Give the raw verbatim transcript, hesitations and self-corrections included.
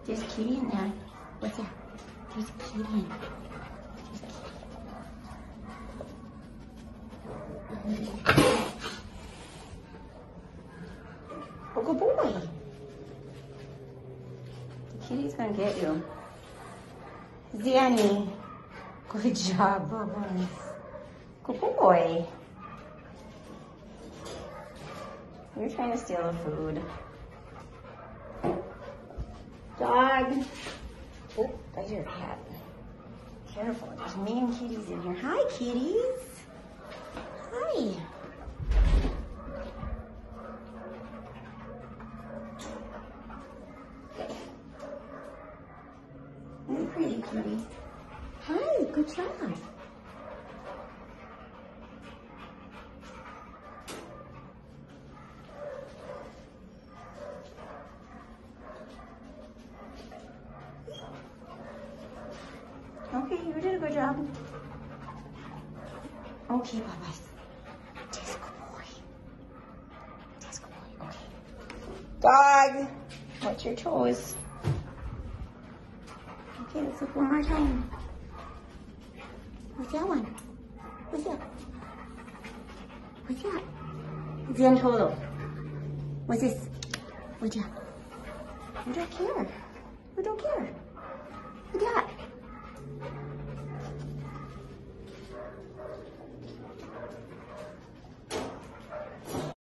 There's a kitty in there. What's that? There's a kitty in there. There's a kitty. Oh, good boy. The kitty's gonna get you. Zanny. Good job, Bubbles. Good boy. You're trying to steal the food. Dog. Oh, there's your cat. Careful, there's mean kitties in here. Hi, kitties. Hi. You're pretty, kitty. Hi, good job. Okay, you did a good job. Okay, Bubbles. Just a good boy. Just a good boy. Okay. Dog, watch your toes. Okay, let's look one more time. What's that one? What's that? What's that? Zantolo. What's this? What's that? We don't care. We don't care. What's that?